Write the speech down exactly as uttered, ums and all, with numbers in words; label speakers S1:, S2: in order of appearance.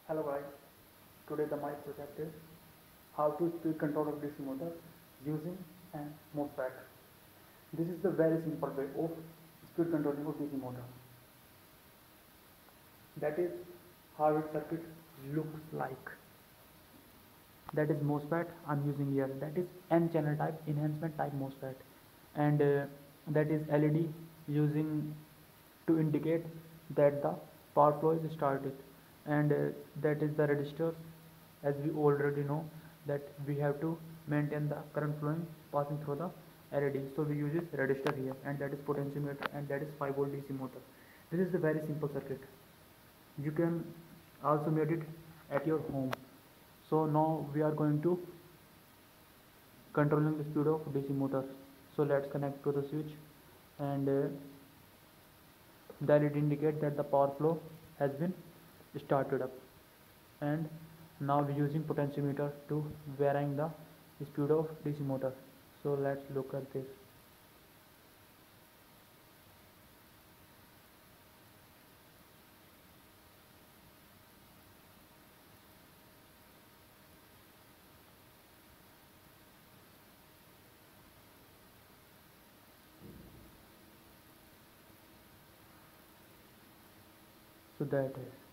S1: Hello guys, today the my project is how to speed control of D C motor using an MOSFET. This is the very simple way of speed controlling of D C motor. That is how its circuit looks like. That is MOSFET I'm using here. That is N channel type enhancement type MOSFET, and uh, that is L E D using to indicate that the power flow is started, and uh, that is the resistor. As we already know that we have to maintain the current flowing passing through the L E D, so we use this resistor here, and that is potentiometer, and that is five volt D C motor. This is a very simple circuit. You can also made it at your home. So now we are going to controlling the speed of D C motor. So let's connect to the switch, and uh, that it indicates that the power flow has been started up, and now we're using potentiometer to varying the speed of D C motor. So let's look at this. So that is